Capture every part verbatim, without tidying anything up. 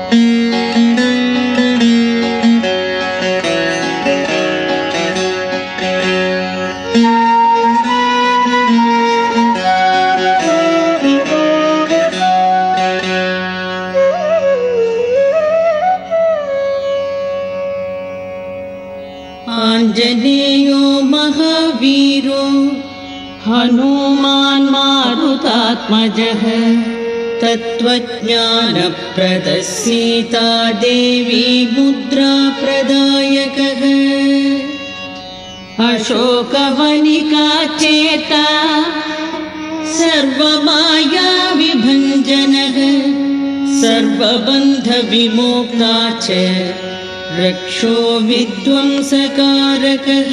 आञ्जनेयो महावीरो हनुमान् मारुतात्मजः तत्त्वज्ञानप्रदः सीता देवी मुद्रा प्रदायकः अशोकवनिका चेता सर्वमाया विभञ्जनः सर्वबन्धविमोक्ता च रक्षो विध्वंसकारकः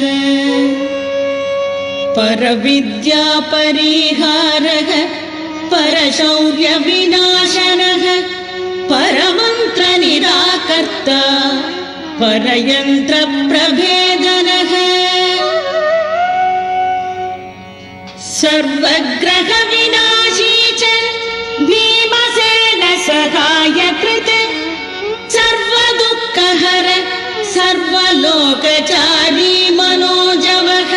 परविद्या परिहारः परशौर्यविनाशनः परमन्त्रनिराकर्ता परयन्त्रप्रभेदनः सर्वग्रहविनाशी च भीमसेन सहायकृत् सर्वदुःखहर सर्वलोकचारी मनोजवः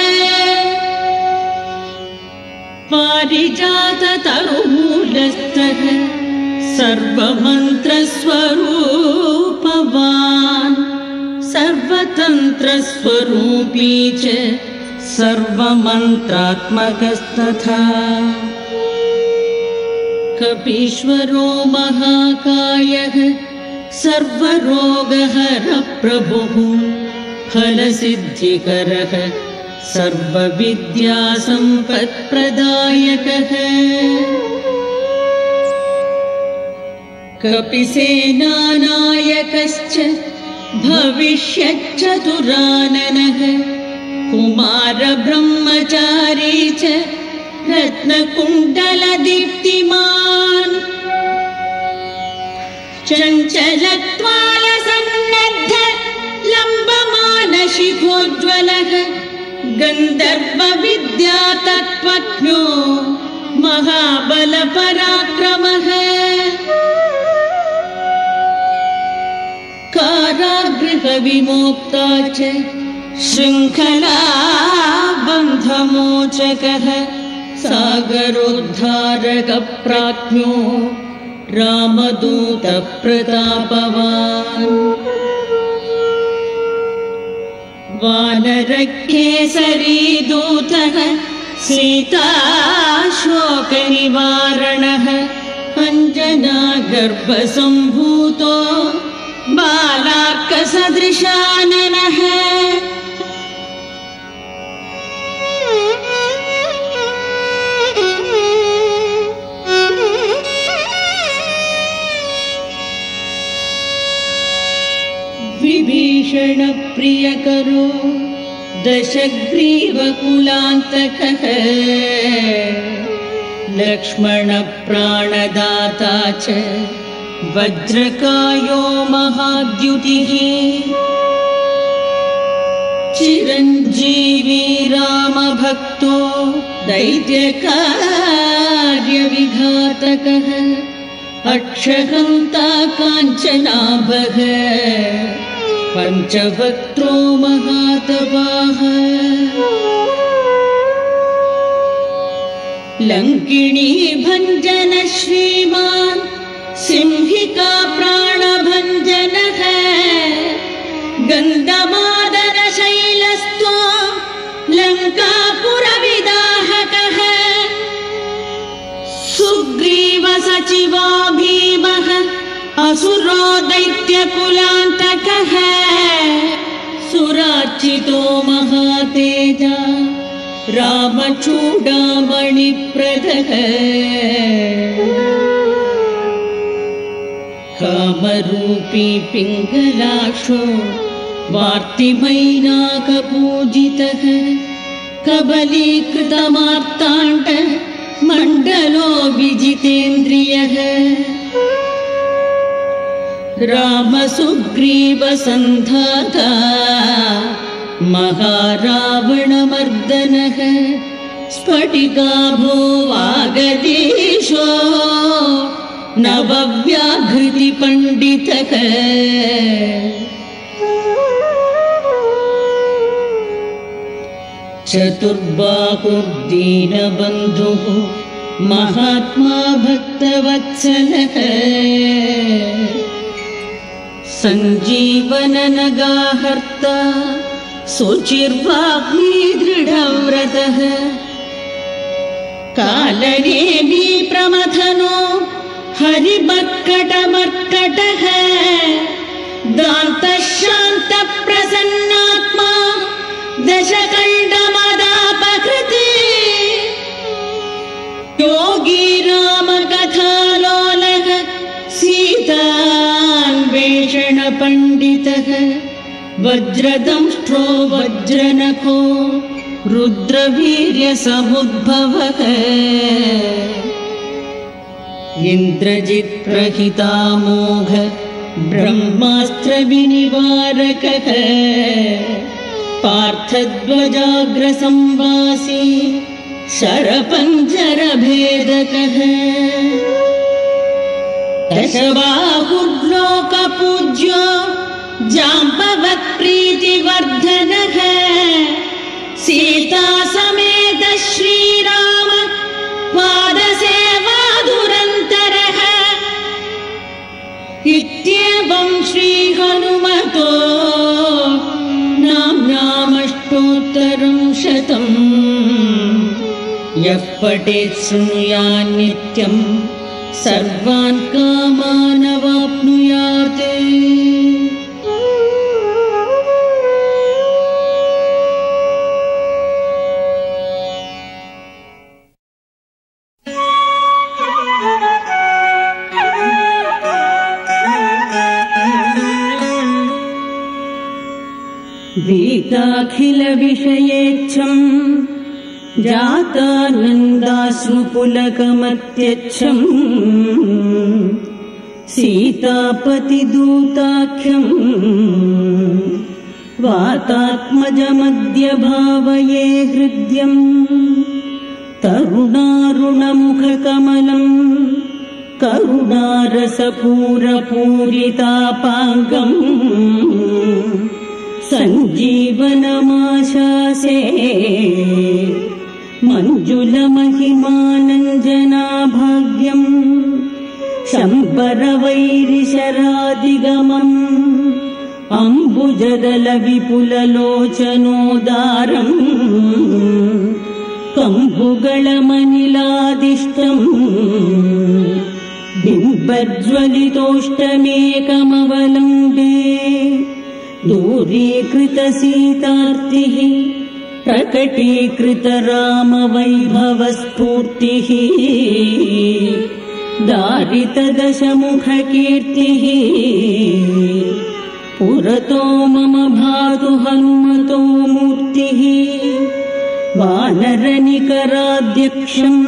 पारिजाततरुमूलस्थः सर्वमन्त्रस्वरूपवान् सर्वतन्त्रस्वरूपी च सर्वमन्त्रात्मकस्तथा कपीश्वरो महाकायः सर्वरोगहरः प्रभुः फलसिद्धिकरः सर्वविद्यासम्पत्प्रदायकः कपिसेनानायकश्च भविष्यच्चतुराननः कुमारब्रह्मचारी च रत्नकुण्डलदीप्तिमान् चञ्चलत्वालसन्नद्ध लम्बमानशिखोज्ज्वलः गन्धर्वविद्यातत्त्वज्ञो महाबलपराक्रमः कारागृहविमोक्ता च शृङ्खलाबन्धमोचकः सागरोद्धारकप्राज्ञो रामदूतप्रतापवान् वानरकेसरीदूतः सीताशोकनिवारणः अञ्जनागर्भसम्भूतो बालार्कसदृशाननः विभीषणप्रियकरो दशग्रीवकुलान्तकः लक्ष्मणप्राणदाता च वज्रकायो महाद्युतिः चिरञ्जीवी रामभक्तो दैत्यकार्यविघातकः अक्षहन्ता काञ्चनाभः पञ्चवक्त्रो महातपाः लङ्किणी भञ्जन श्रीमान् सिंहिका प्राणभञ्जनः गन्धमादरशैलस्थो लङ्कापुरविदाहकः सुग्रीवसचिवा भीमः असुरो दैत्यकुलान्तकः सुरार्चितो महातेजा रामचूडामणिप्रदः कामरूपी पिङ्गलाक्षो वार्तिमैनाकपूजितः कबलीकृतमार्ताण्ड मण्डलो विजितेन्द्रियः रामसुग्रीवसन्धाता महारावणमर्दनः स्फटिकाभो वागदीशो नवव्याघृति पंडितः चतुर्बाहुर्दीनबन्धुः महात्मा भक्तवत्सलः सञ्जीवननगाहर्ता शुचिर्वाग्मी दृढव्रतः कालनेमी प्रमथनो हरिमर्कटमर्कटः दान्तः शान्तप्रसन्नात्मा दशकण्डमदापकृति योगी रामकथालोलः सीतान्वेषणपण्डितः वज्रदंष्ट्रो वज्रनखो रुद्रवीर्यसमुद्भवः इन्द्रजित्प्रहितामोघ ब्रह्मास्त्रविनिवारकः पार्थध्वजाग्रसंवासी शरपञ्जरभेदकः दशबाहुर्लोकपूज्यो जाम्बवत्प्रीतिवर्धनः सीता समेत श्रीराम पादसेवाधुरन्तरः इत्येवं श्रीहनुमतो नाम्नामष्टोत्तरं शतम् यः पठेत् शृणुयात् नित्यं सर्वान् कामानवाप्नुयात्। भीताखिलविषयेच्छम् जातानन्दाश्रुपुलकमत्यच्छम् सीतापतिदूताख्यम् वातात्मजमद्य भावये हृद्यम् तरुणारुणमुखकमलम् करुणारसपूरपूरितापाङ्गम् सञ्जीवनमाशासे मञ्जुलमहिमानञ्जनाभाग्यम् शम्बरवैरिशरादिगमम् अम्बुजदलविपुललोचनोदारम् कम्बुगळमनिलादिष्टम् बिम्बज्वलितोष्टमेकमवलम्बे दूरीकृतसीतार्तिः प्रकटीकृतरामवैभवस्फूर्तिः दारितदशमुखकीर्तिः पुरतो मम भातु हनुमतो मूर्तिः वानरनिकराध्यक्षम्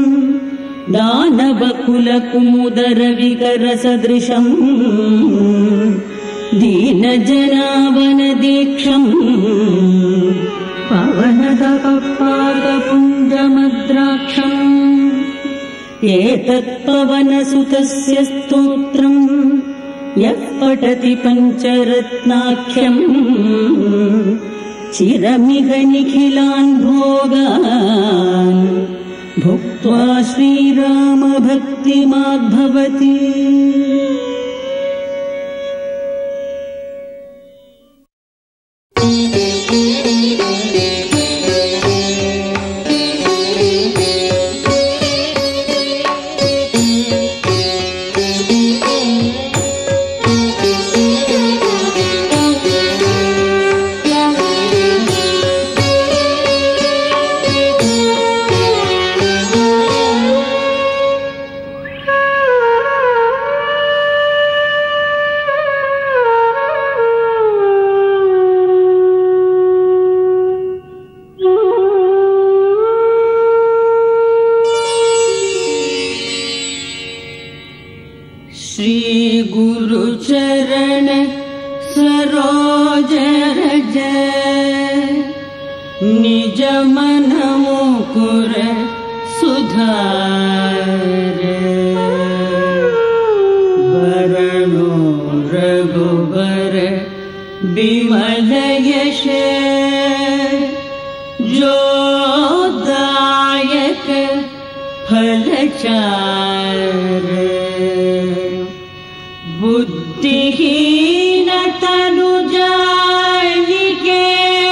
दानवकुलकुमुदरविकरसदृशम् दीनजनावनदीक्षम् पवनतपःपादपुञ्जमद्राक्षम् एतत्पवनसुतस्य स्तोत्रम् यः पठति पञ्चरत्नाख्यम् चिरमिह निखिलान् भोगान् भुक्त्वा श्रीरामभक्तिमाद्भवति। गुरुचरण सरोज रज निज मन मुकुर सुधार बुद्धिहीन तनु जालिके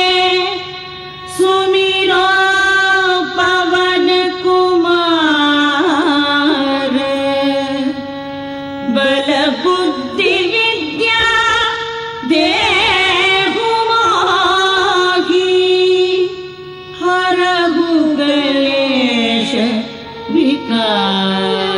सुमिरो पवन कुमार बल बुद्धि विद्या देहु मोहि हरहु क्लेश विकार।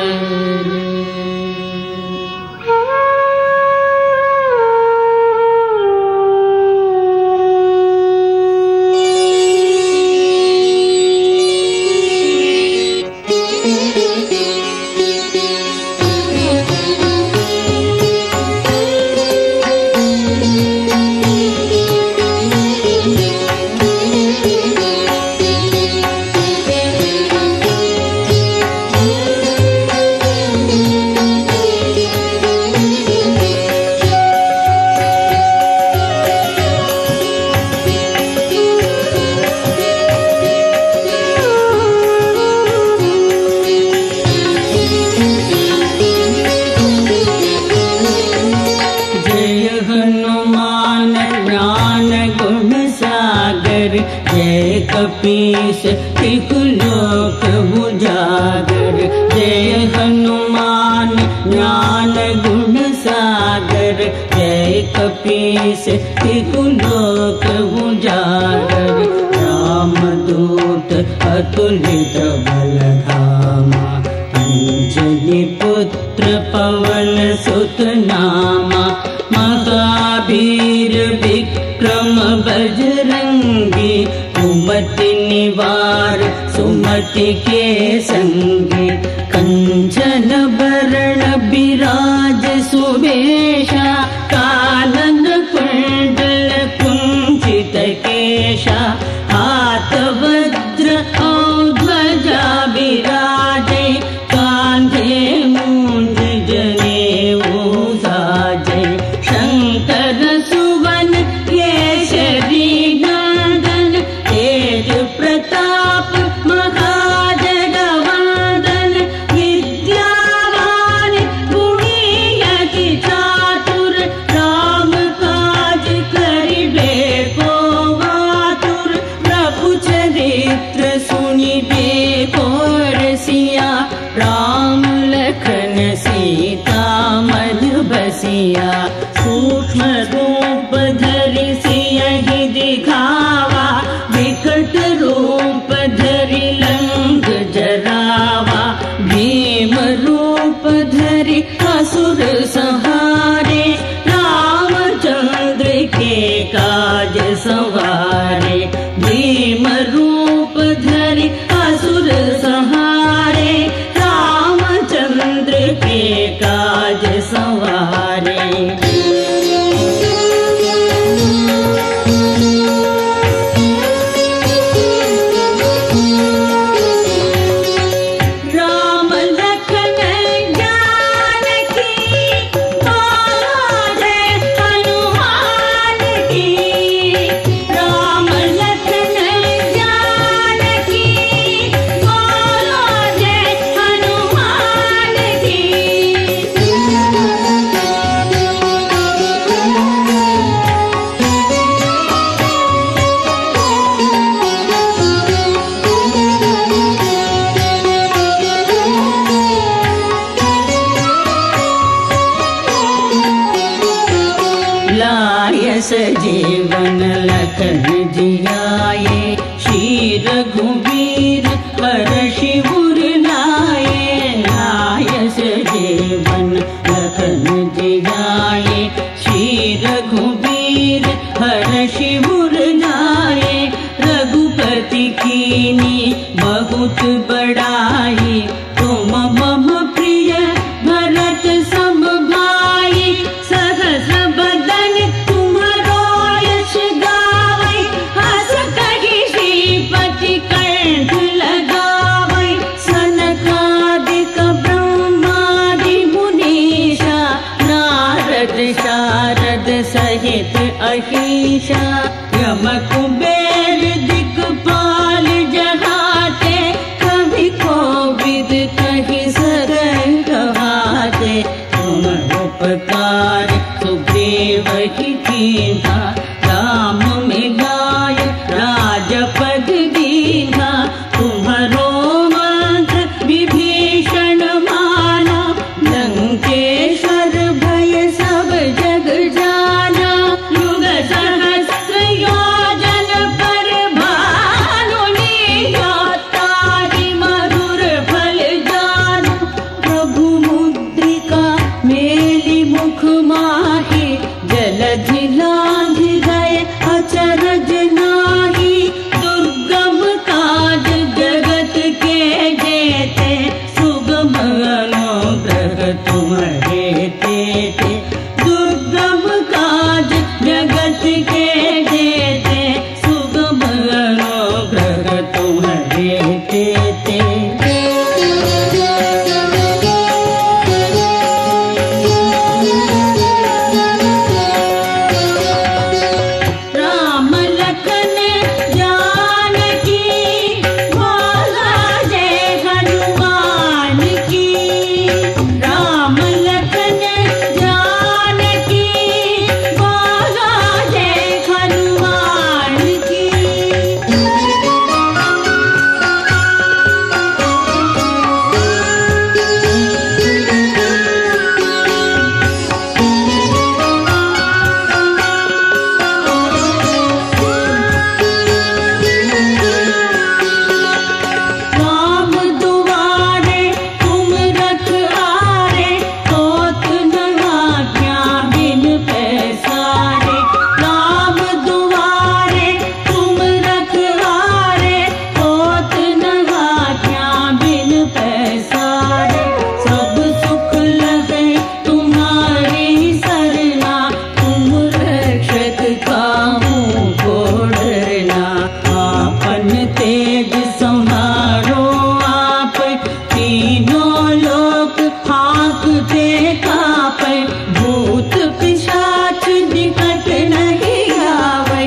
जय कपीस त्रिलोक उजागर जय हनुमान ज्ञान गुण सागर जय कपीस त्रिलोक उजागर रामदूत अतुलित बल धामा अंजलि पुत्र पवन सुत नामा महावीर विक्रम बजरंगी कुमति निवार सुमति के संगी कंचन बरण विराज सुवेशा कानन कुंडल कुंचित केशा हाथ वज्र और ध्वजा विराजे कांधे मूंज जनेऊ साजे शंकर सुवन केशरी नंदन तेज प्रताप महाजगवंदन विद्यावान गुणी अति चातुर राम काज करिबे को आतुर प्रभु चरित्र सुनिबे को रसिया राम लखन सीता मन बसिया सूक्ष्म रूप धरि सियहि दिखावा विकट रूप धरि लंक जरावा भीम रूप धरि असुर संहारे रामचंद्र के काज संवारे भीम रूप धरि असुर संहारे रामचंद्र के काज संवारे। जीवन लखन जियाए श्री रघुवीर हर्षि उर लाए लायस जीवन लखन जियाए श्री रघुवीर हर्षि उर लाए रघुपति कीनी बहुत बड़ाई तुम मम प्रिय भरत सम भाई सहस बदन शारद सहित अहिषा यम कुबेर दिक्पाल जहाते कभी कोविद कही सरहाते तुम उपकार सुग्रीव ही कीन्हा। राम मिलाय राजपद दीन्हा। तुम्हारो मंत्र विभीषण माना। लंकेश्वर भय सब जग जाना। युग सहस्र योजन पर भानु लील्हा। ताहि मधुर फल जानु। प्रभु मुद्रिका मेलि मुख माहि। जलधि लांघि गए अचरज नाही। दुर्गम काज जगत के जेते। सुगम अनुग्रह तुम्हारे तेते। दुर्गम काज जगत के जेते। सुगम अनुग्रह तुम्हारे तेते। राम लखन जानकी बोला जय हनुमान की। राम लखन जानकी बोला जय हनुमान की। राम दुआरे तुम रखवारे। होत न आज्ञा बिन पैसारे। राम दुआरे तुम रखवारे। होत न आज्ञा बिन पैसारे। सब सुख लगे तुम्हारी सरना। तुम रक्षक काहू को डरना। आपन तेज संहारो आप। तीनों लोक हाँकते कापै। भूत पिशाच निकट नहीं आवै।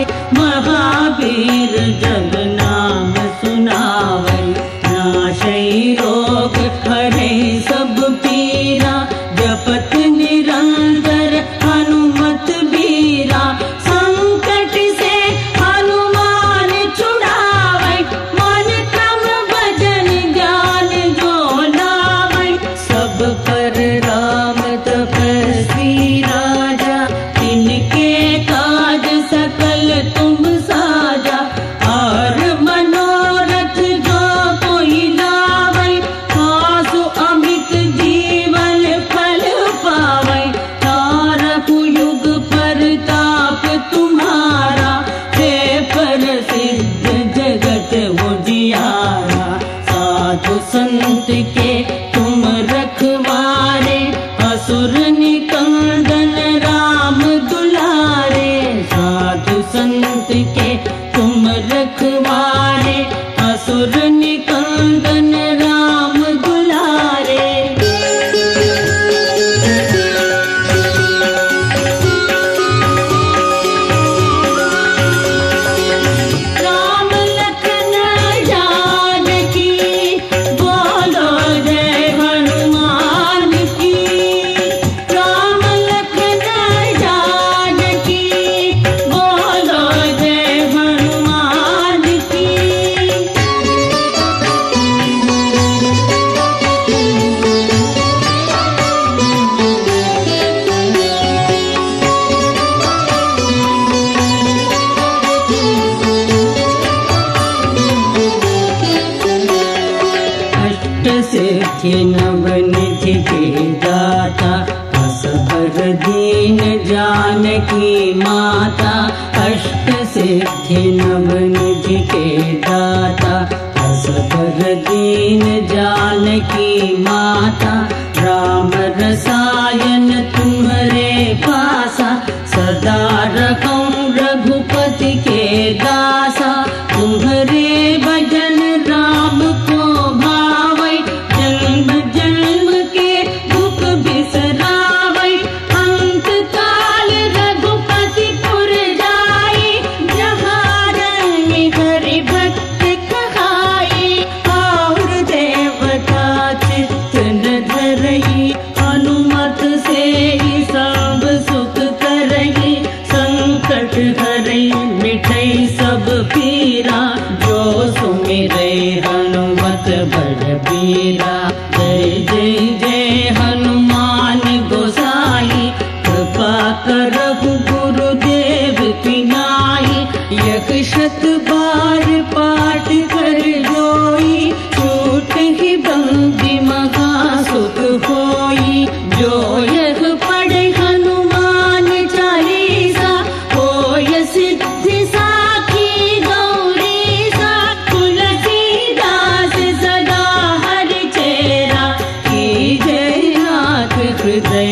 महावीर जब नाम सुनावै। नाशै रोग हरै सब पीरा। जपत निरंतर हनुमत बीरा। संकट से हनुमान छुड़ावै। मन क्रम भजन ज्ञान जो लावै। सब पर राम तपस्वी राजा। तिनके काज सकल तुम साजा। और मनोरथ जो कोई लावै। आसु अमित जीवन फल पावै। तारक युग परताप तुम्हारा। हे प्रसिद्ध जगत उजियारा। साधु संत के तुम रखवारे। असुर निकंदन राम दुलारे। साधु संत के तुम रखवारे। असुर निकंदन राम दुलारे। राम लखन जानकी बोलो जय हनुमान की। राम लखन जानकी बोलो जय हनुमान की। अष्ट सिद्धि नव निधि के दाता। असबर दीन जानकी माता। अष्ट सिद्धि नव निधि के दाता। असबर दीन जानकी माता। राम रसायन तुम्हारे पासा। सदा रखूं रघुपति के दासा। तुम्हारे भजन राम को भावै। जन्म जन्म के दुख बिसरावै। अंत काल रघुपति पुर जाई। जहाँ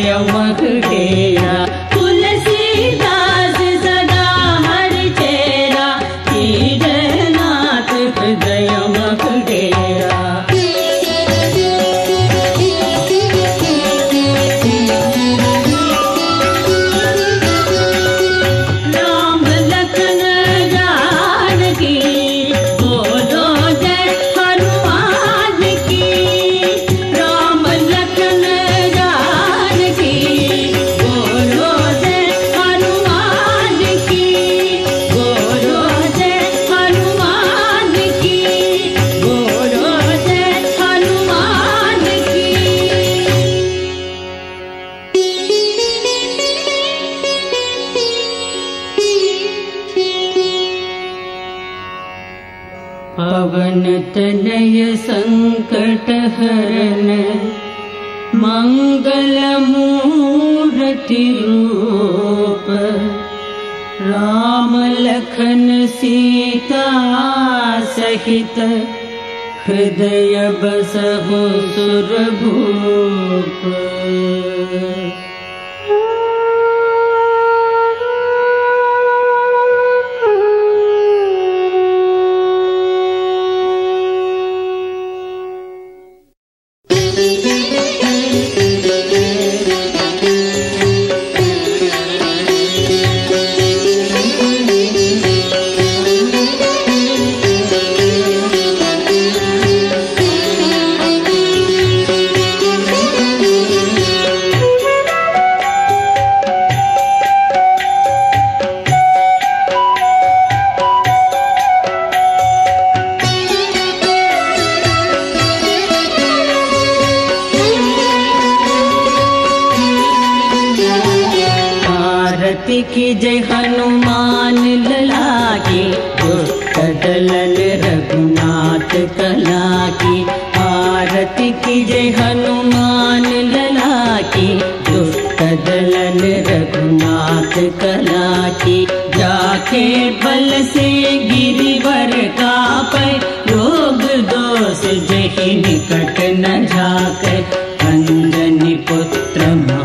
हृदय मग डेरा। तुलसीदास सदा हरि चेरा, कीजनाथ हृदय मग डेरा। राम लखन जानकी बोलो जय हनुमान की। राम लखन जानकी बोलो जय हनुमान की। बोलो जय हनुमान की। बोलो जय हनुमान की। पवन तनय संकट हरन, मंगल मूर्ति रूप। राम लखन सीता सहित, हृदय बसहु सुरभूप। आरती की जय हनुमान लला की, दुष्ट दलन रघुनाथ कला की। आरती की जय हनुमान लला की, दुष्ट दलन रघुनाथ कला की। जाके बल से गिरिवर कापै, रोग दोष जहि निकट न झाकै। अंजनी पुत्र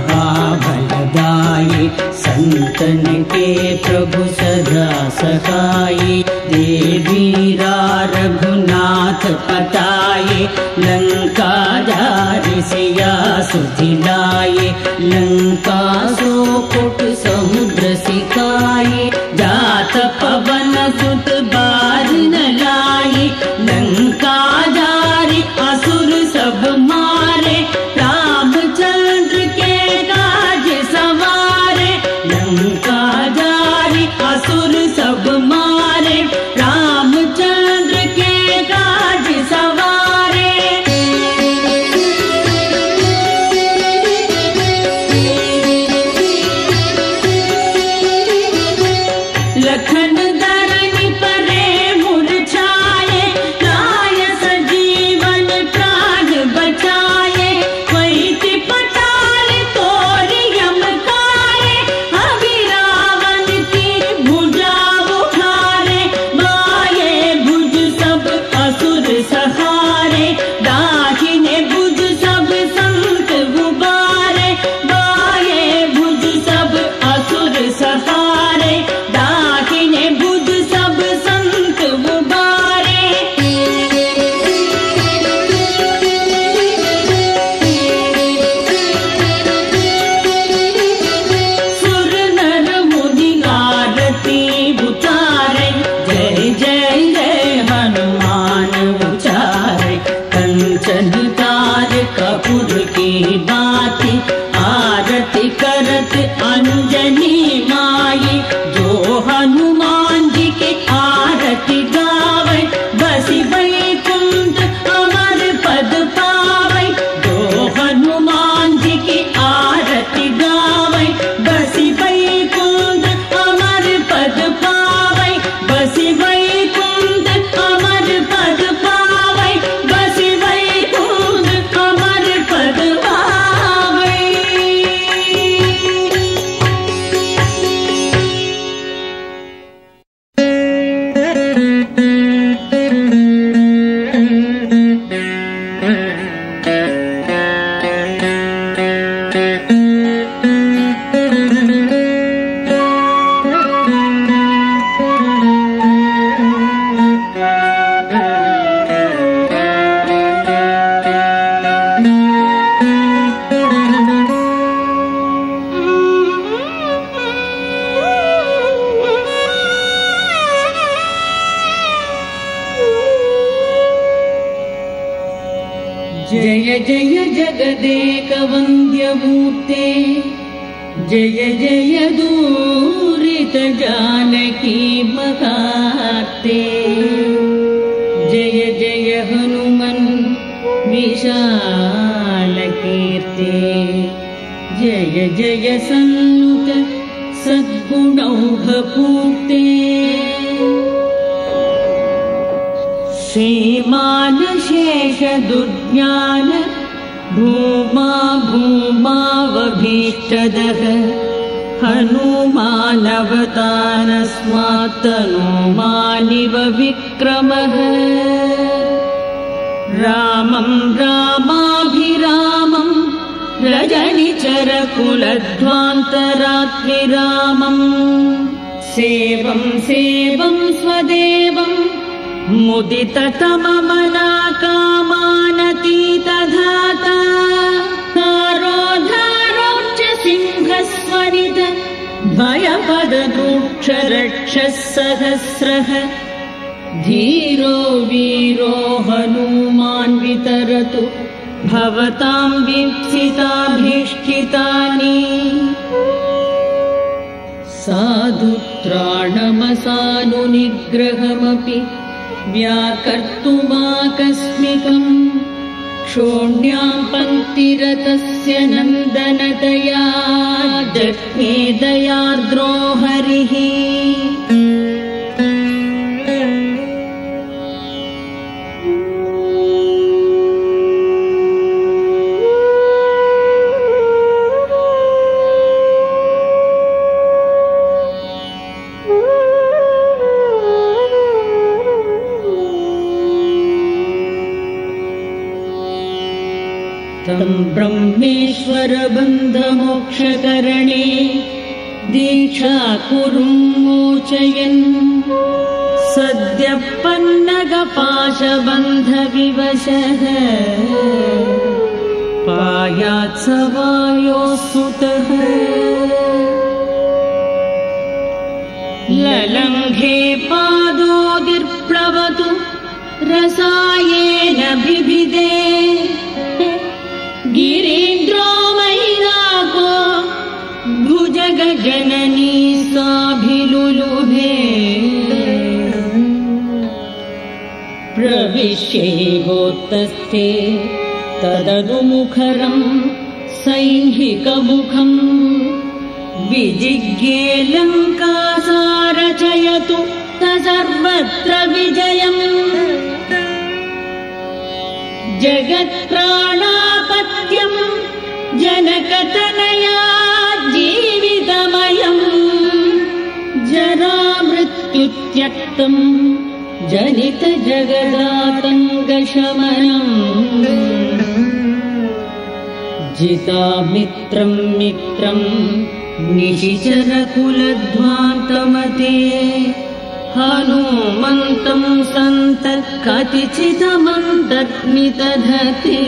महाबलदाई, संतन के प्रभु सदा सहाई। देवीरा रघुनाथ पताये, लंका जारि सिया सुधिलाये। लंका सो कुट समुद्र सिकाये, जात पवन सुत बार न लाये। लंका जारि असुर सब मारे, रामचंद्र के काज सवारे। लंका जारि असुर सब मारे, रामचंद्र के काज सवारे। लखन धरनी परे मूर्छाये, लाय जय जय जगदेकवन्द्यमूर्ते जय जय दूरित जानकी महाते जय जय हनुमन् विशालकीर्ते जय जय सन्नुत सद्गुणौघपूर्ते श्रीमान शेष दुर्ज्ञान भूमा भूमावभीष्टदः हनुमानवतारस्मात्तनोमानिव विक्रमः रामं रामाभिरामं रजनिचरकुलध्वान्तरात्रिरामं सेवं सेवं स्वदेवं मुदिततममनाकामानतीतधाता धारोधारोच्च सिंहस्वरित भयपददूक्षरक्षः सहस्रः धीरो वीरो हनुमान् वितरतु भवतां वीप्सिताभीष्टितानि साधुत्राणमसानुनिग्रहमपि व्याकर्तुमाकस्मिकम् क्षोण्यां पङ्क्तिरतस्य नन्दनतया जज्ञे दयार्द्रो हरिः तं ब्रह्मेश्वर बन्धमोक्षकरणे दीक्षा कुरुं मोचयन् सद्यः पन्नगपाशबन्धविवशः पायात् स वायोः सुतः ललङ्घे पादोदिर्प्लवतु रसायेन बिभिदे गिरीन्द्रो मैनाको भुजगजननी साभिलुलुभे प्रविश्यैवोत्तस्थे तदनुमुखरं सैंहिकमुखं विजिज्ञे लङ्कासारचयतु सर्वत्र विजयम् जगत्प्राणापत्यं जनकतनया जीवितमयं जरामृत्युत्यक्तं जनितजगदातङ्गशमनम् जितामित्रं मित्रं निशिचरकुलध्वान्तमते हनुमन्तं सन्तर्कतिचितमन्तर्निदधते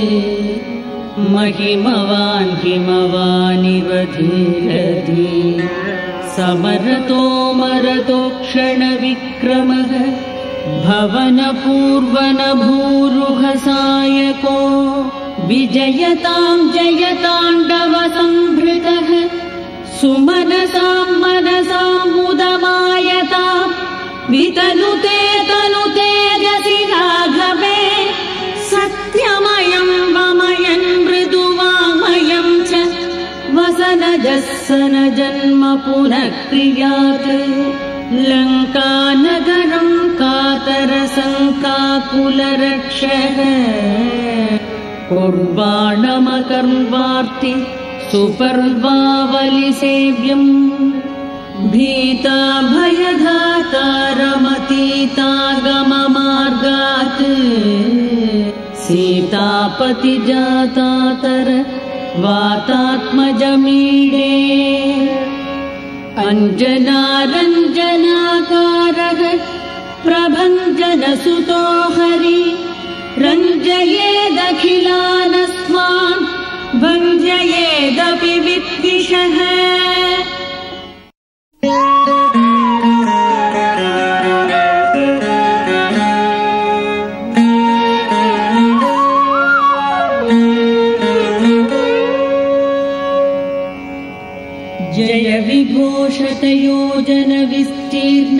महिमवान् हिमवानिव धीरति समरतो मरतो क्षणविक्रमः भवनपूर्वनभूरुहसायको विजयतां जयताण्डवसंभृतः सुमनसां मनसां मुदमायतां वितनुते तनुते जसि राघवे सत्यमयं वमयन् मृदुवामयं च वसनजस्सन जन्म पुनः क्रियात् लङ्कानगरं कातरसङ्काकुलरक्षः कुर्वाणमकर्वार्ति सुपर्वावलिसेव्यम् भीता भयधातारमतीतागममार्गात् सीतापतिजातातर वातात्मजमीडे अञ्जनारञ्जनाकारः प्रभञ्जनसुतो हरि रञ्जयेदखिलानस्मान् भञ्जयेदपि विद्विषः। जय विघोषतयोजन विस्तीर्ण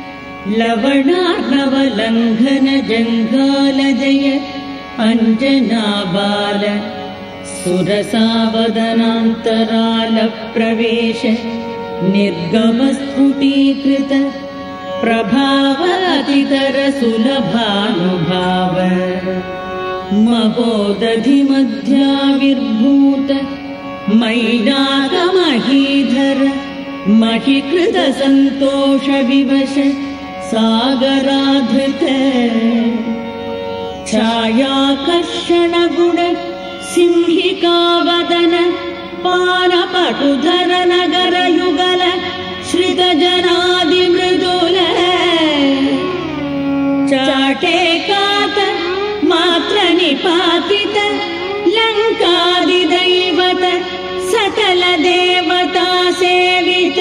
लवणार्णवलङ्घन जङ्घाल जय अञ्जनाबाल सुरसावदनान्तराल प्रवेश निर्गमस्फुटीकृत प्रभावातितर सुलभानुभाव महोदधिमध्याविर्भूत मैनाकमहीधर महीकृत सन्तोष विवश सागराधृत छायाकर्षण गुण सिंहिकावदन पानपटुधर नगर युगल श्रितजनादि मृदुल चाटेकात मात्र निपातित लङ्कादिदैवत सकल देवता सेवित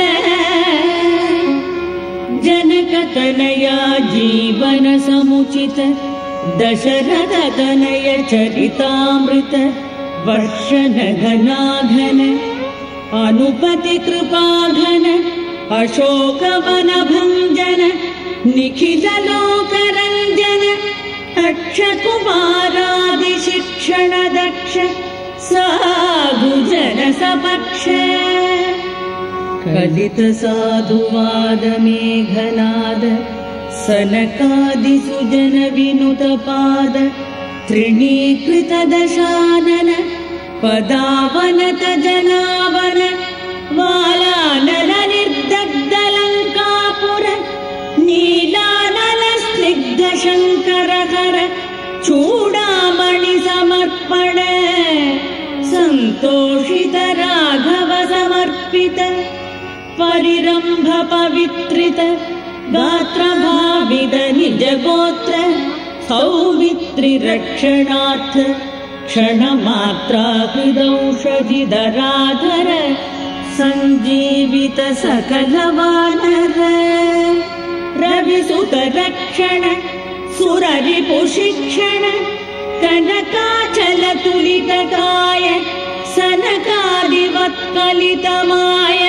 जनकतनया जीवन समुचित दशरथ तनय चरितामृत वर्षन घनाघन अनुपति कृपाघन अशोकवन भञ्जन निखिल लोकरञ्जन अक्षकुमारादि शिक्षण दक्ष साधुजन सपक्ष कलित साधुवाद मेघनाद सनकादि सुजन विनुत पाद त्रिणीकृत दशानन पदावनत जनावन वालानल निर्दग्ध लङ्कापुर नीलानल स्निग्ध शङ्करकर चूडामणि समर्पण सन्तोषित राघव समर्पित परिरम्भ पवित्रित गात्र भाविद निज गोत्र सौमित्रि रक्षणार्थ क्षणमात्रा हृदौषधिधराधर सञ्जीवित सकल वानर रविसुत रक्षण सुररिपुशिक्षण कनकाचल तुलितकाय सनकादिवत्कलितमाय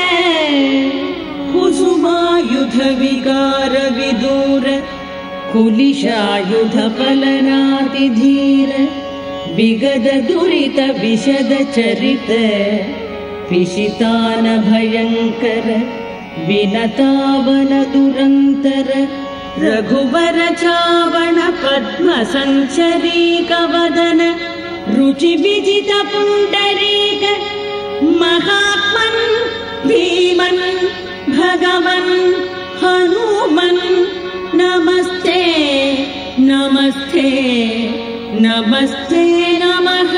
कुसुमायुध विकार विदूर कुलिशायुध फलनातिधीर विगद दुरित विशद चरित पिशितान भयंकर विनतावन दुरंतर रघुवर चावण पद्म संचरीक वदन रुचि विजित पुंडरीक महात्मन् भीमन् भगवन् हनुमन् नमस्ते नमस्ते नमस्ते नमः।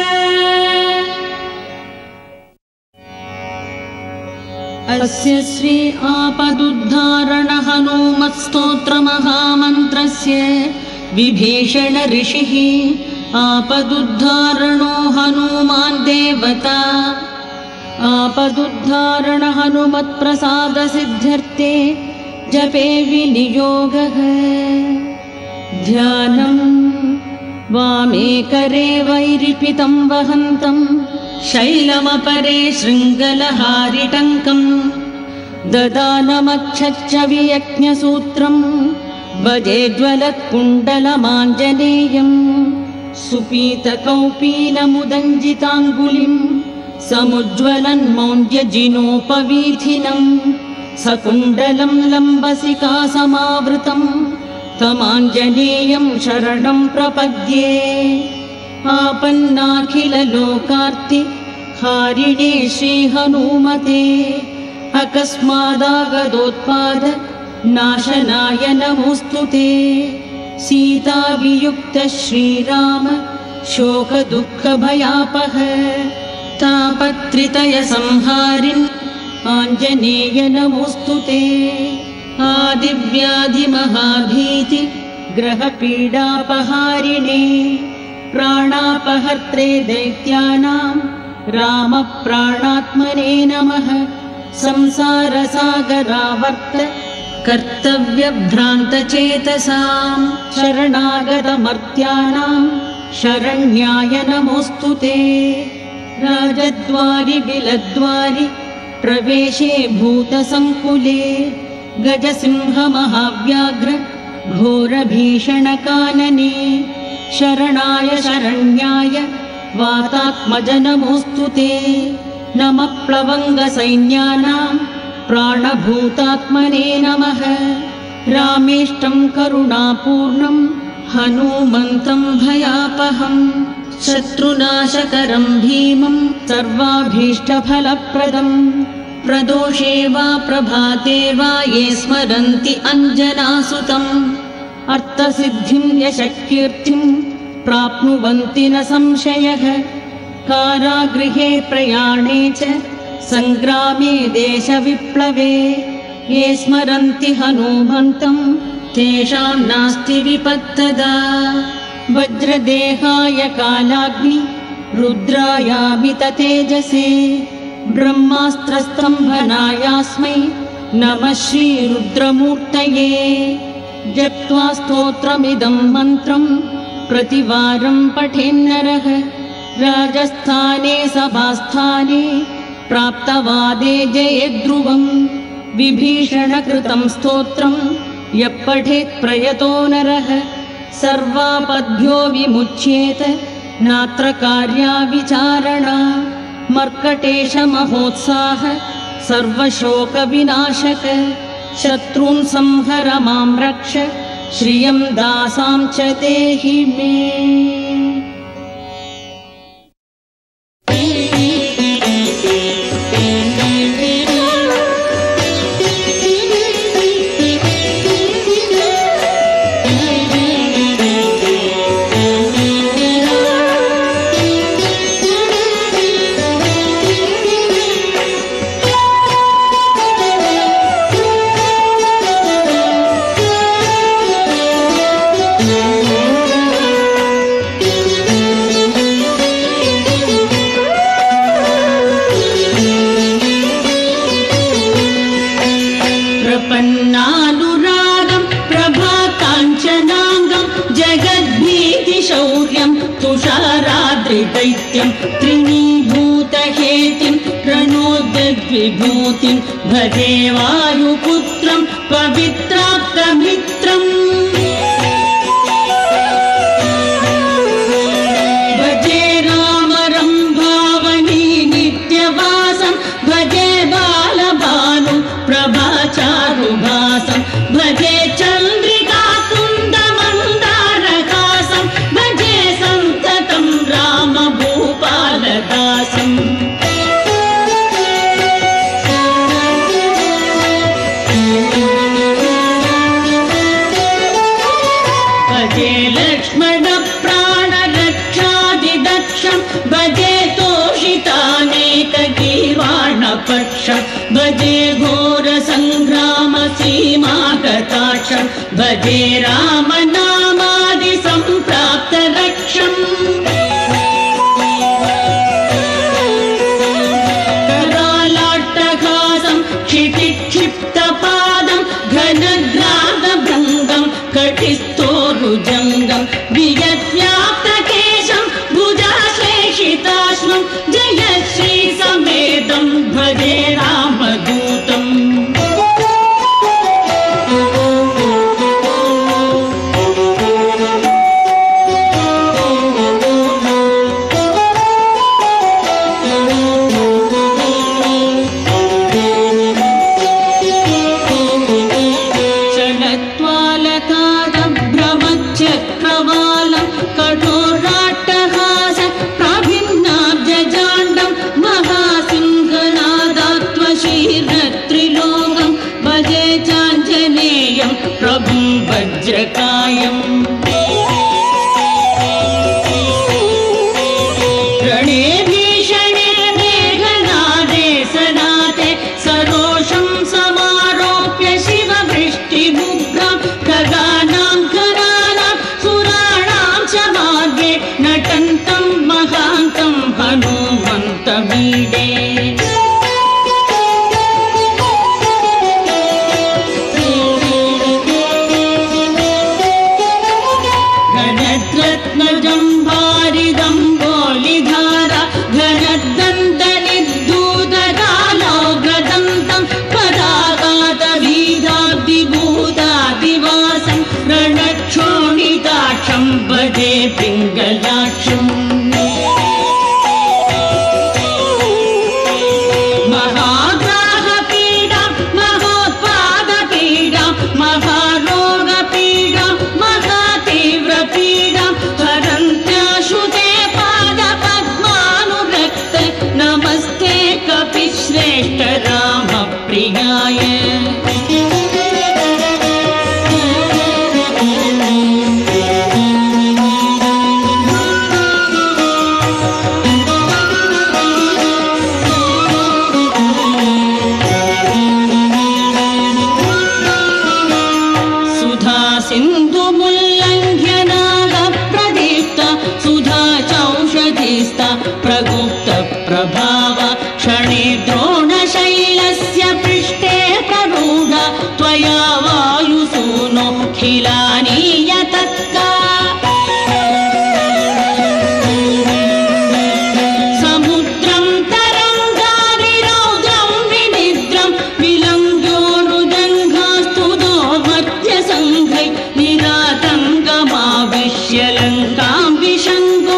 अस्य श्री आपदुद्धारण हनुमत् स्तोत्र महामन्त्रस्य विभीषण ऋषिः आपदुद्धारणो हनुमान् देवता आपदुद्धारण हनुमत् प्रसाद सिद्ध्यर्थे जपे विनियोगः ध्यानं वामे करे वैरिपितं वहन्तं शैलमपरे शृङ्गलहारिटङ्कम् ददानमक्षच्च वियज्ञसूत्रं भजेज्वलत्कुण्डलमाञ्जनेयम् सुपीतकौपीनमुदञ्जिताङ्गुलिं समुज्ज्वलन्मौञ्ज्यजिनोपवीथिनम् सकुण्डलं लम्बसिका समावृतं तमाञ्जनेयं शरणं प्रपद्ये आपन्नाखिललोकार्ति हारिणे श्रीहनुमते अकस्मादागदोत्पाद नाशनाय नमोऽस्तु ते सीतावियुक्त श्रीराम शोकदुःखभयापः तापत्रितयसंहारिन् आञ्जनेय नमोऽस्तु ते। आदिव्याधिमहाभीति ग्रहपीडापहारिणे प्राणापहर्त्रे दैत्यानां रामप्राणात्मने नमः। संसारसागरावर्त कर्तव्यभ्रान्तचेतसां शरणागतमर्त्यानां शरण्याय नमोऽस्तु ते। राजद्वारि बिलद्वारि प्रवेशे भूतसङ्कुले गजसिंहमहाव्याघ्र घोरभीषणकानने शरणाय शरण्याय वातात्मज नमोऽस्तु ते। नमः प्लवङ्गसैन्यानां प्राणभूतात्मने नमः। रामेष्टं करुणापूर्णं हनूमन्तं भयापहं शत्रुनाशकरं भीमं सर्वाभीष्टफलप्रदं। प्रदोषे वा प्रभाते वा ये स्मरन्ति अञ्जनासुतम् अर्थसिद्धिं यशकीर्तिं प्राप्नुवन्ति न संशयः। कारागृहे प्रयाणे च सङ्ग्रामे देशविप्लवे ये स्मरन्ति हनूमन्तं तेषां नास्ति विपत्तदा। वज्रदेहाय कालाग्नि रुद्रायामिततेजसे ब्रह्मास्त्रस्तम्भनायास्मै नमः श्रीरुद्रमूर्तये। जप्त्वा स्तोत्रमिदं मन्त्रं प्रतिवारं पठेन्नरः राजस्थाने सभास्थाने प्राप्तवादे जयध्रुवम्। विभीषणकृतं स्तोत्रं यः पठेत् प्रयतो नरः सर्वापद्भ्यो विमुच्येत नात्र कार्या विचारणा। मर्कटेशमहोत्साह सर्वशोकविनाशक शत्रून् संहर मां रक्ष श्रियं दासां च देहि मे। प्रपन्नानुरागं प्रभाकाञ्चनाङ्गं जगद्भीतिशौर्यं तुषाराद्रिदैत्यं त्रिणीभूतहेतिं रणोद्विभूतिं भजे वायुपुत्रं पवित्राप्तमित्रम्। भजे रामरं भावनी नित्यवासं भजे बालभानु प्रभाचारुभासं भजे चन्द्रिकाकुन्दमन्दारकासं भजे सन्ततं रामभूपालदासम्। भजे लक्ष्मणप्राणरक्षादिदक्षं भजे तोषितानेकगीर्वाणपक्षं भजे घोरसङ्ग्रामसीमागताक्षं भजे रामनामादिसम्प्राप्तरक्षम्। करालाट्टहासं क्षितिक्षिप्तपादं घनग्रादभृङ्गं कटिस्थोरुजङ्गं वियद्व्याप्तकेशं भुजाश्लेषिताश्वं जयश्रीसमेतं भजे रामदूतम्। पिङ्गलाक्षम् महाग्राहपीडा महोत्पादपीडा महारोगपीडा महातीव्रपीडा हरन्त्याशुते पादपद्मानुरक्त नमस्ते कपिश्रेष्ठ रामप्रियाय प्रगुप्त प्रभाव क्षणे द्रोणशैलस्य पृष्ठे प्ररूढा त्वया वायुसूनो खिलानीय तत्का समुद्रं तरङ्गानि रौद्रं विनिद्रं विलङ्घ्योरुजङ्घास्तुतो मध्यसङ्घै निरातङ्गमाविश्य लङ्कां विशङ्कुं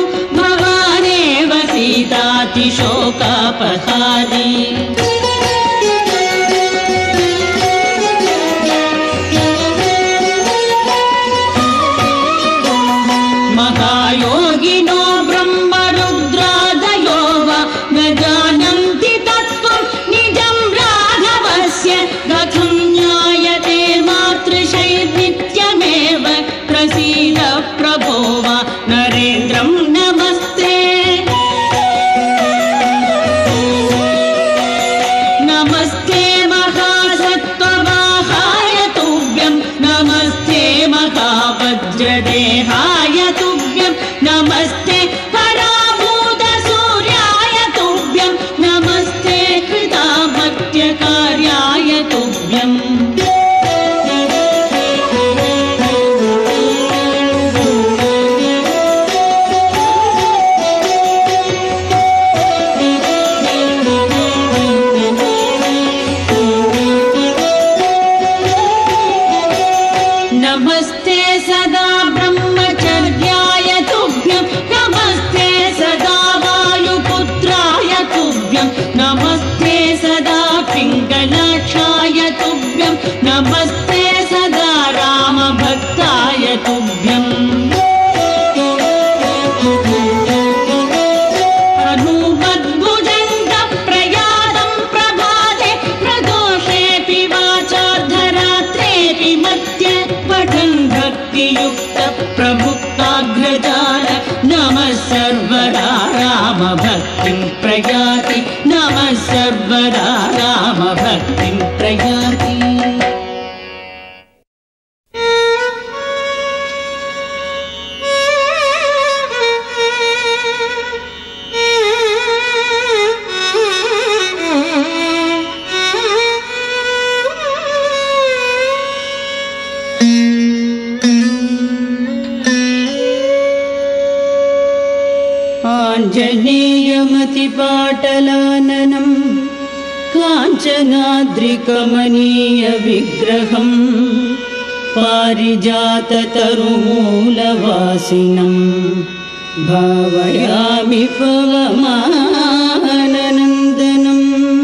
शोकापहारी महायोगिनो ब्रह्मरुद्रादयो वा न जानन्ति तत्त्वं निजं राघवस्य कथं ज्ञायते मातृशैर्नित्यमेव प्रसीद प्रभो वा नरेन्द्रं नमस्ते नमस्ते महासत्त्ववाहाय तुभ्यं नमस्ते महावज्रदेहाय तुभ्यं नमस्ते पराभूतसूर्याय तुभ्यं नमस्ते कृतामत्यकार्याय तुभ्यम् नमस्ते सदा ब्रह्मचर्याय तुभ्यं नमस्ते सदा वायुपुत्राय तुभ्यं नमस्ते सदा पिङ्गलाक्षाय तुभ्यं नमस्ते सदा रामभक्ताय तुभ्यम् हनुमद्भुजङ्ग प्रयातं प्रभाते प्रदोषेऽपि वाचार्धरात्रेऽपि मध्य पठन् भक्तियुक्त प्रभुक्ताग्रजाल नमः सर्वदा रामभक्तिं प्रयाति नमः सर्वदा रामभक्तिं प्रयाति आञ्जनेयमतिपाटलाननं काञ्चनाद्रिकमनीय विग्रहं पारिजाततरुमूलवासिनं भावयामि पवमाननन्दनं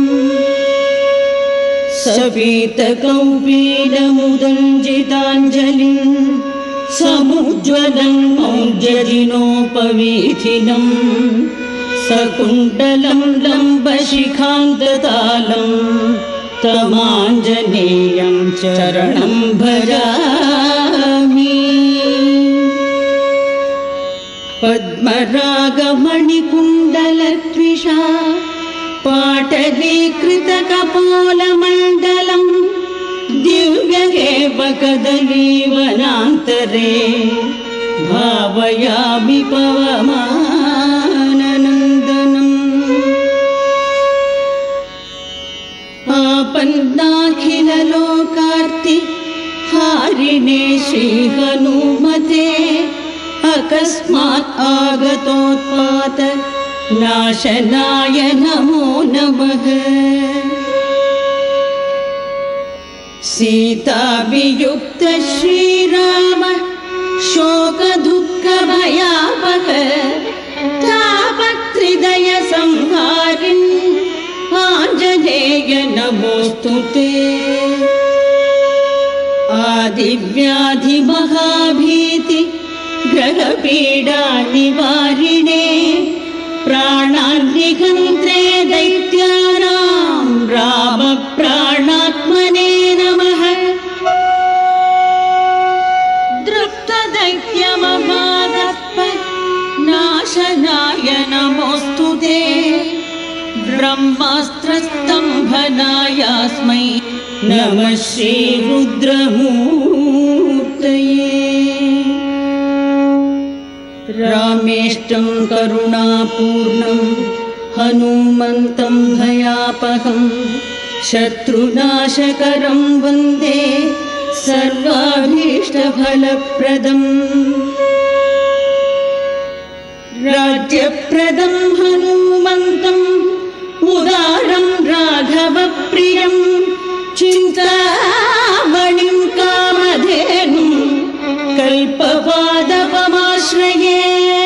सपीतकौपीनमुदञ्जिताञ्जलिं समुज्ज्वलं मौज्जजिनोपवीथिनं सकुण्डलं लम्बशिखान्ततालं तमाञ्जनेयं चरणं भजामि पद्मरागमणिकुण्डलत्विषा पाटलीकृतकपोलमण्डलं दिव्यगेव कदलीवनान्तरे भावयामि पवमाननन्दनम् वन्दाखिललोकार्ति हारिणे श्रीहनुमते अकस्मात् आगतोत्पात नाशनाय नमो नमः। सीताभियुक्त श्रीराम शोकदुःखभयापह तापत्रिदय संहारिन् आञ्जनेय नमोऽस्तुते। आदिव्याधिमहाभीति ग्रहपीडा निवारिणे प्राणान्निहन्त्रे दैत्यानां रामप्राणात्मने नमः। दृप्तदैत्यमहादत्त नाशनाय नमोऽस्तुते। ब्रह्मास्त्रस्तम्भनायास्मै नमः श्रीरुद्रमूर्तये। रामेष्टं करुणापूर्णं हनुमन्तं भयापहं शत्रुनाशकरं वन्दे सर्वाभीष्टफलप्रदम्। राज्यप्रदं हनुमन्तम् उदारं राघवप्रियं चिन्तामणिं कामधेनुं कल्पवादपमाश्रये।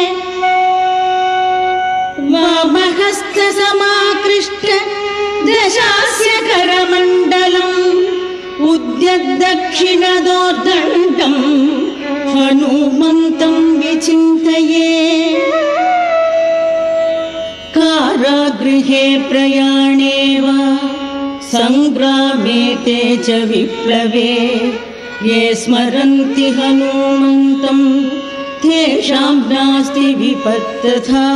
वामहस्तसमाकृष्ट दशास्य करमण्डलम् उद्यद्दक्षिणदोर्दण्डं हनुमन्तं विचिन्तये। कारागृहे प्रयाणे वा सङ्ग्रामे ते च विप्लवे ये स्मरन्ति हनुमन्तं तेषां नास्ति विपत्तथा।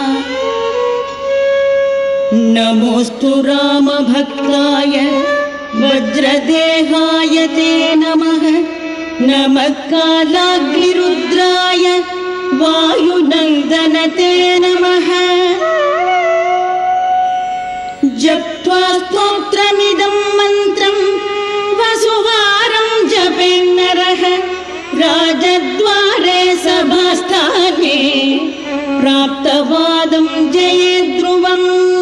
नमोऽस्तु रामभक्ताय वज्रदेहाय ते नमः। नमः कालाग्निरुद्राय वायुनन्दन ते नमः। जप्त्वा स्तोत्रमिदं मन्त्रं वसुवारं जपेन्नरः राजद्वारे सभास्थाने प्राप्तवादं जयेद्ध्रुवम्।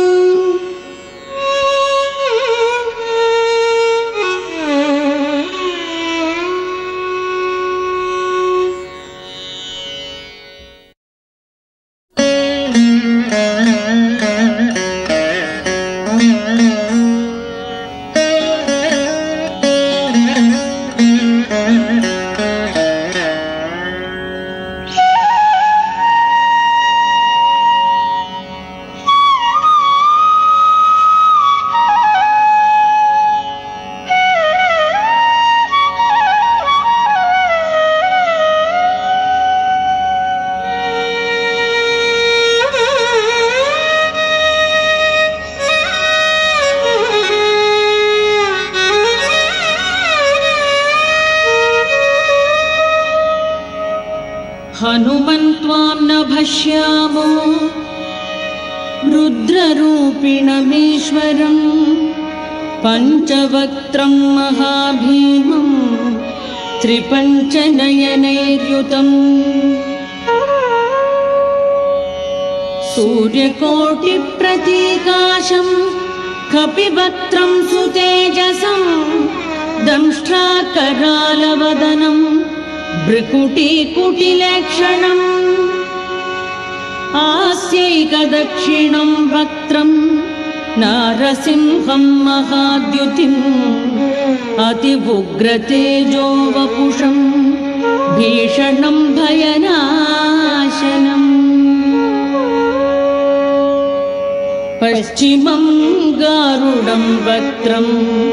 हनुमन्त्वां न भश्यामो रुद्ररूपिणमीश्वरं पञ्चवक्त्रं महाभीमं त्रिपञ्चनयनैर्युतं। सूर्यकोटिप्रतीकाशं कपिवक्त्रं सुतेजसं दंष्ट्राकरालवदनं भ्रुकुटीकुटिलक्षणम्। आस्यैकदक्षिणं वक्त्रं नारसिंहं महाद्युतिम् अतिउग्रतेजो वपुषं भीषणं भयनाशनम्। पश्चिमं गारुडं वक्त्रं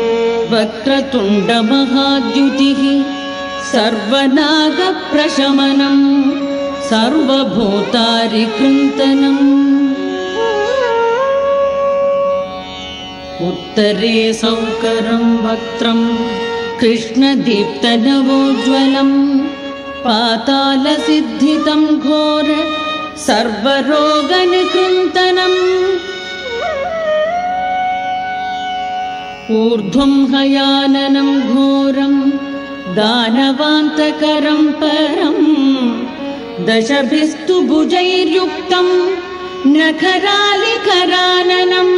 वक्रतुण्डमहाद्युतिः सर्वनागप्रशमनं सर्वभूतारिकृन्तनम्। उत्तरे सौकरं वक्त्रं कृष्णदीप्तनवोज्ज्वलं पातालसिद्धितं घोर सर्वरोगनिकृन्तनम्। ऊर्ध्वं हयाननं घोरं दानवान्तकरं परं दशभिस्तु भुजैर्युक्तं नखरालिकराननम्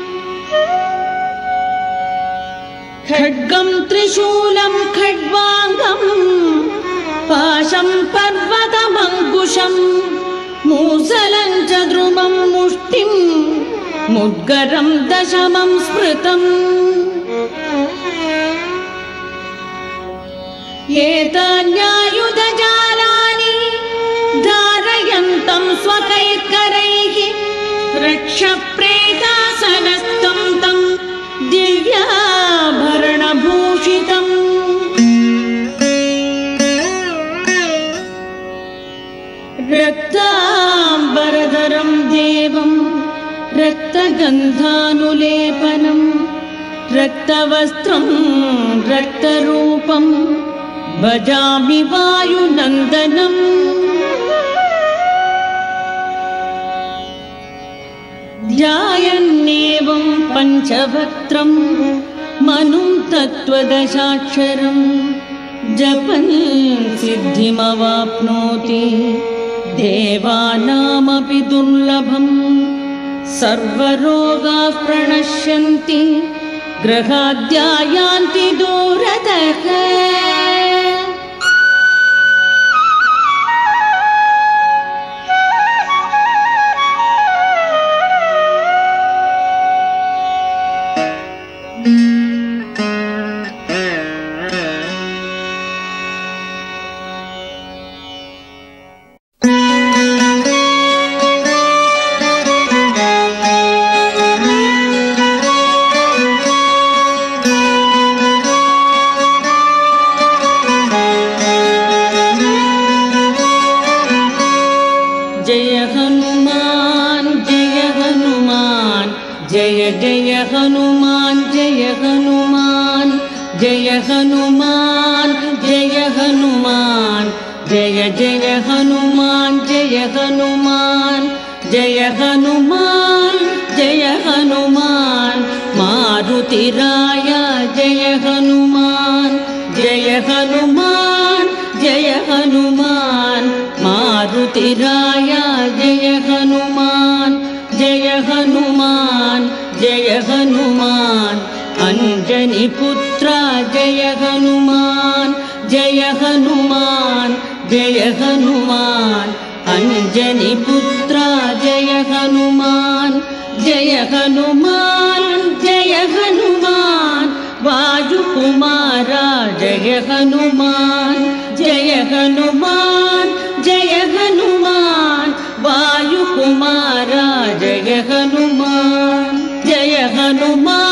खड्गं त्रिशूलं खड्वाङ्गं पाशं पर्वतमङ्कुशं मूसलं च द्रुमं मुष्टिं मुद्गरं दशमं स्मृतम् एतान्यायुधजालानि धारयन्तं स्वकैर्करैः रक्षप्रेतासनस्थं तं दिव्याभरणभूषितम् रक्ताम्बरधरं देवं रक्तगन्धानुलेपनं रक्तवस्त्रं रक्तरूपं भजामि वायुनन्दनम् ध्यायन्नेवं पञ्चवक्त्रं मनुं तत्त्वदशाक्षरं जपन् सिद्धिमवाप्नोति देवानामपि दुर्लभम् सर्वरोगाः प्रणश्यन्ति ग्रहाद्यायान्ति दूरतः जय हनुमान जय हनुमान जय जय हनुमान जय हनुमान जय हनुमान जय हनुमान जय जय हनुमान जय हनुमान जय हनुमान जय हनुमान मारुतिराय जय हनुमान जय हनुमान जय हनुमान मारुतिराय जय हनुमान जय हनुमान जय हनुमान अंजनी पुत्र जय हनुमान जय हनुमान जय हनुमान अंजनी पुत्र जय हनुमान जय हनुमान जय हनुमान वायुकुमारा जय हनुमान जय हनुमान जय हनुमान वायुकुमारा जय हनुमान जय हनुमान